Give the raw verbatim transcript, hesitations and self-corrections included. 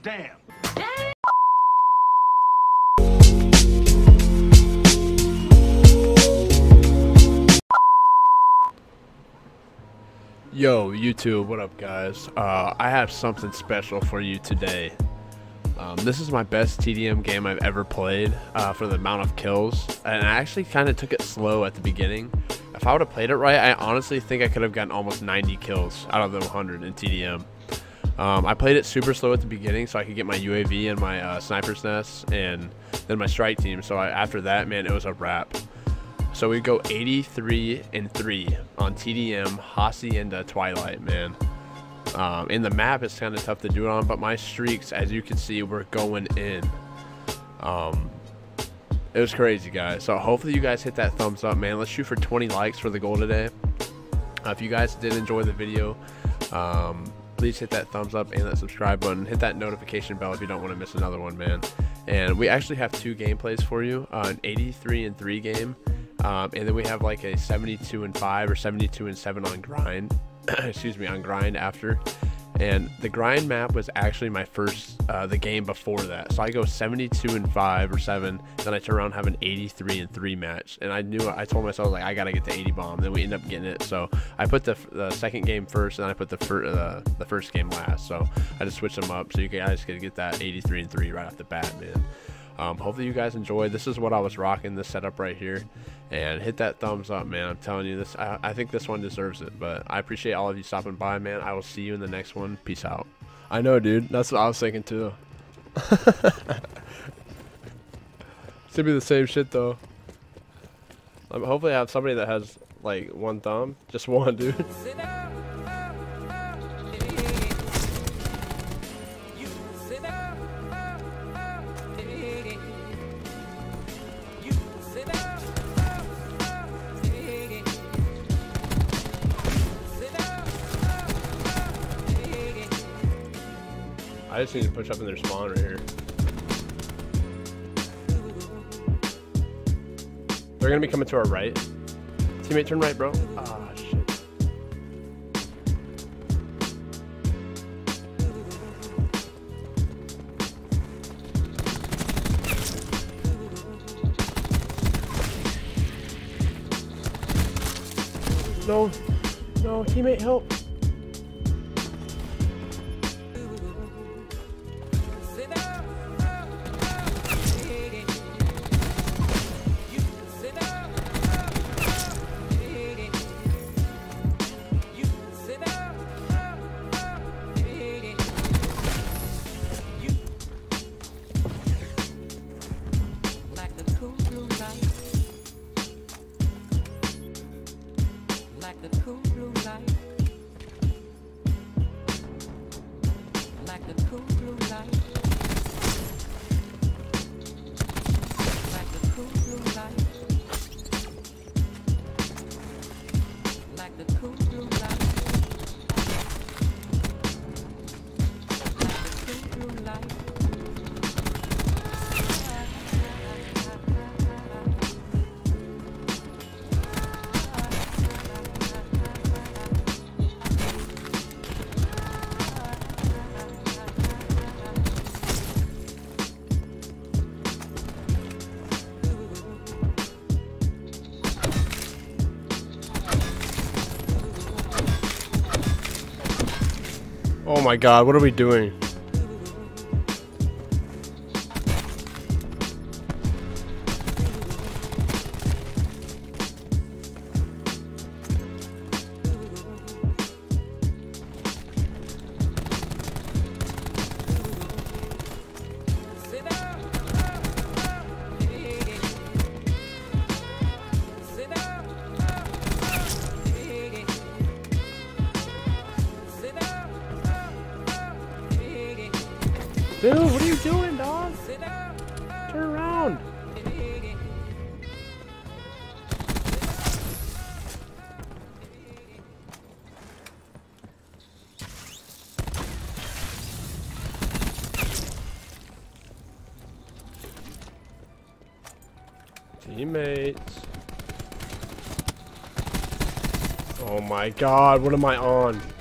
damn. Yo, YouTube, what up, guys? Uh, I have something special for you today. Um, this is my best T D M game I've ever played uh, for the amount of kills, and I actually kind of took it slow at the beginning. If I would have played it right, I honestly think I could have gotten almost ninety kills out of the one hundred in T D M. Um, I played it super slow at the beginning so I could get my U A V and my uh, sniper's nest and then my strike team. So I, after that, man, it was a wrap. So we go eighty-three and three on T D M, Hacienda Twilight, man. Um, in the map, it's kind of tough to do it on, but my streaks, as you can see, were going in. Um, it was crazy, guys. So hopefully you guys hit that thumbs up, man. Let's shoot for twenty likes for the goal today. Uh, if you guys did enjoy the video, um, please hit that thumbs up and that subscribe button. Hit that notification bell if you don't want to miss another one, man. And we actually have two gameplays for you, uh, an eighty-three and three game. Um, and then we have like a seventy-two and five or seventy-two and seven on grind. Excuse me, on grind after. And the grind map was actually my first, uh, the game before that. So I go seventy-two and five or seven. Then I turn around and have an eighty-three and three match. And I knew, I told myself, like, I got to get the eighty bomb. Then we end up getting it. So I put the, the second game first, and I put the, fir uh, the first game last. So I just switched them up so you guys could get that eighty-three and three right off the bat, man. Um, hopefully you guys enjoyed. This is what I was rocking, this setup right here. And hit that thumbs up, man. I'm telling you, this. I, I think this one deserves it. But I appreciate all of you stopping by, man. I will see you in the next one. Peace out. I know, dude. That's what I was thinking too. Should be the same shit though. Um, hopefully I have somebody that has like one thumb. Just one, dude. I just need to push up in their spawn right here. They're gonna be coming to our right. Teammate, turn right, bro. Ah, shit. No, no, teammate, help. Oh my god, what are we doing? Dude, what are you doing, dog? Turn around. Teammates. Oh my god, what am I on?